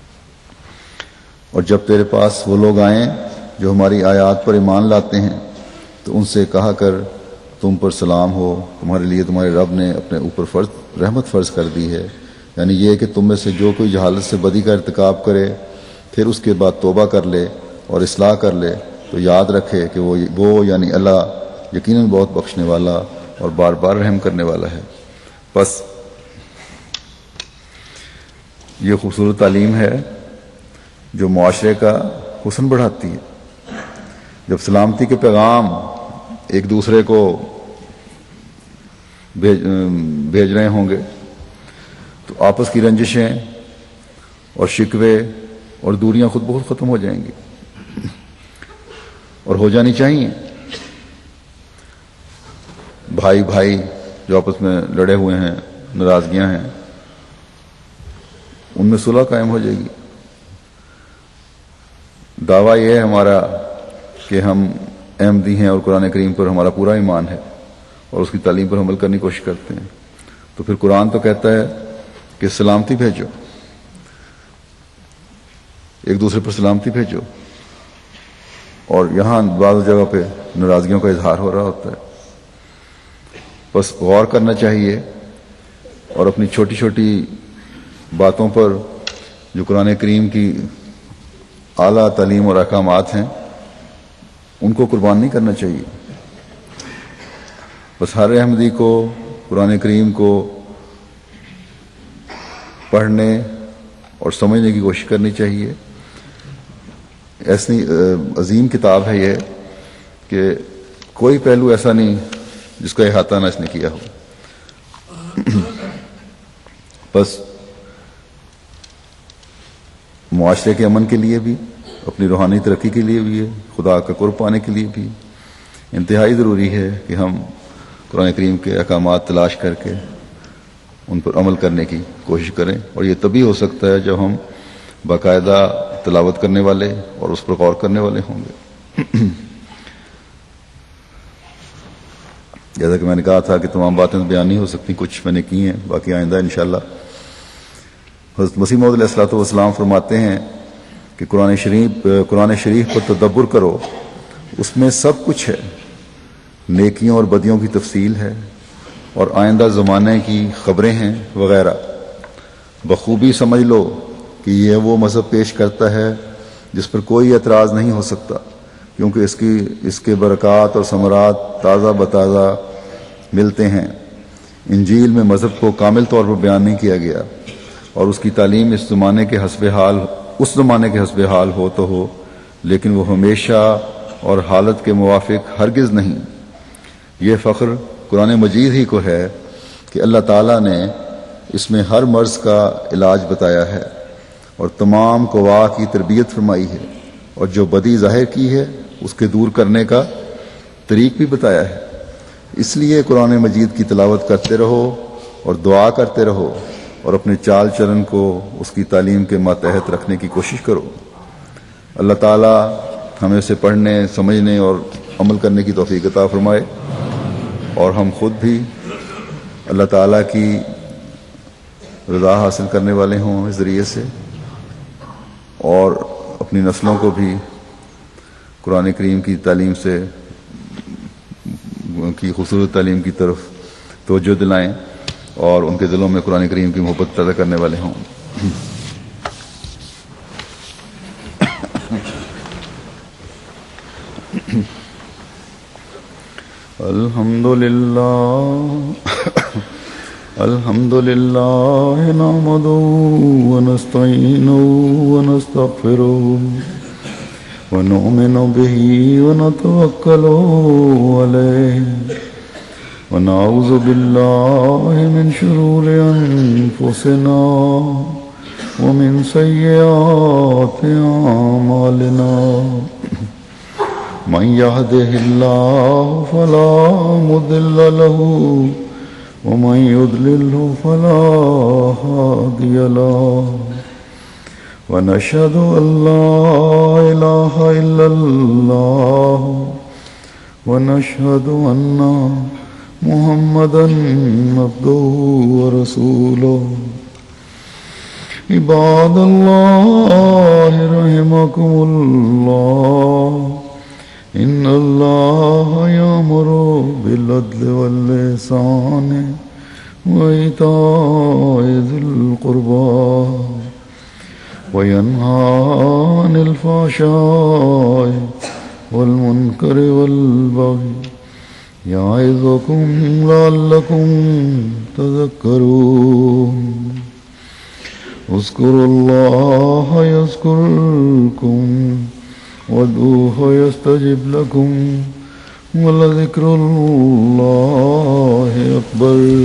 اور جب تیرے پاس وہ لوگ آئیں جو ہماری آیات پر ایمان لاتے ہیں تو ان سے کہا کر تم پر سلام ہو، تمہارے لیے تمہارے رب نے اپنے اوپر رحمت فرض کر دی ہے، یعنی یہ کہ تم میں سے جو کوئی جہالت سے بدی کا ارتکاب کرے پھر اس کے بعد توبہ کر لے اور اصلاح کر لے تو یاد رکھے کہ وہ یعنی اللہ یقیناً بہت بخشنے والا اور بار بار رحم کرنے والا ہے۔ بس یہ خوبصورت تعلیم ہے جو معاشرے کا حسن بڑھاتی ہے۔ جب سلامتی کے پیغام ایک دوسرے کو بھیج رہے ہوں گے تو آپس کی رنجشیں اور شکوے اور دوریاں خود بخود ختم ہو جائیں گی، اور ہو جانی چاہیے۔ بھائی جو آپس میں لڑے ہوئے ہیں، ناراضگیاں ہیں، ان میں صلح قائم ہو جائے گی۔ دعویٰ یہ ہے ہمارا کہ ہم احمدی ہیں اور قرآن کریم پر ہمارا پورا ایمان ہے اور اس کی تعلیم پر عمل کرنے کی کوشش کرتے ہیں، تو پھر قرآن تو کہتا ہے کہ سلامتی بھیجو، ایک دوسرے پر سلامتی بھیجو۔ اور یہاں بعض جگہ پہ ناراضگیوں کا اظہار ہو رہا ہوتا ہے. بس غور کرنا چاہیے اور اپنی چھوٹی چھوٹی باتوں پر جو قرآن کریم کی اعلیٰ تعلیم اور احکامات ہیں ان کو قربان نہیں کرنا چاہیے. بس ہر احمدی کو قرآن کریم کو پڑھنے اور سمجھنے کی کوشش کرنی چاہیے. ایسی عظیم کتاب ہے یہ کہ کوئی پہلو ایسا نہیں جس کا احاطہ نہ اس نے کیا ہو. بس معاشرے کے امن کے لیے بھی، اپنی روحانی ترقی کے لیے بھی ہے، خدا کا قرب پانے کے لیے بھی انتہائی ضروری ہے کہ ہم قرآن کریم کے احکامات تلاش کر کے ان پر عمل کرنے کی کوشش کریں. اور یہ تبھی ہو سکتا ہے جب ہم باقاعدہ تلاوت کرنے والے اور اس پر غور کرنے والے ہوں گے. جیسا کہ میں نے کہا تھا کہ تمام باتیں بیان نہیں ہو سکتی، کچھ میں نے کی ہیں، باقی آئندہ انشاءاللہ. حضرت مسیح موعود علیہ الصلوۃ والسلام فرماتے ہیں کہ قرآن شریف پر تدبر کرو، اس میں سب کچھ ہے، نیکیوں اور بدیوں کی تفصیل ہے اور آئندہ زمانے کی خبریں ہیں وغیرہ. بخوبی سمجھ لو کہ یہ وہ مذہب پیش کرتا ہے جس پر کوئی اعتراض نہیں ہو سکتا، کیونکہ اس کے برکات اور ثمرات تازہ بتازہ ملتے ہیں. انجیل میں مذہب کو کامل طور پر بیان نہیں کیا گیا اور اس کی تعلیم اس زمانے کے حسب حال ہو تو ہو، لیکن وہ ہمیشہ اور حالت کے موافق ہرگز نہیں. یہ فخر قرآن مجید ہی کو ہے کہ اللہ تعالیٰ نے اس میں ہر مرض کا علاج بتایا ہے اور تمام قوا کی تربیت فرمائی ہے، اور جو بدی ظاہر کی ہے اس کے دور کرنے کا طریق بھی بتایا ہے. اس لیے قرآن مجید کی تلاوت کرتے رہو اور دعا کرتے رہو اور اپنے چال چلن کو اس کی تعلیم کے ماتحت رکھنے کی کوشش کرو. اللہ تعالیٰ ہمیں اسے پڑھنے، سمجھنے اور عمل کرنے کی توفیق عطا فرمائے، اور ہم خود بھی اللہ تعالیٰ کی رضا حاصل کرنے والے ہوں اس ذریعے سے، اور اپنی نسلوں کو بھی قرآن کریم کی تعلیم سے کی خوبصورت تعلیم کی طرف توجہ دلائیں اور ان کے دلوں میں قرآن کریم کی محبت پیدا کرنے والے ہوں. الحمد للہ نحمده ونستعینه ونستغفره ونؤمن به ونتوکل علیہ ونعوذ باللہ من شرور انفسنا ومن سیئات اعمالنا من يهده الله فلا مضل له ومن يضلله فلا هادي له ونشهد أن لا إله إلا الله ونشهد أن محمدا عبده ورسوله. عباد الله رحمكم الله، إن الله يأمر بالعدل والإحسان وإيتاء ذي القربى وينهى عن الفحشاء والمنكر والبغي يعظكم لعلكم تذكرون. اذكروا الله يذكركم وادعوه يستجب لكم ولذكر الله أكبر.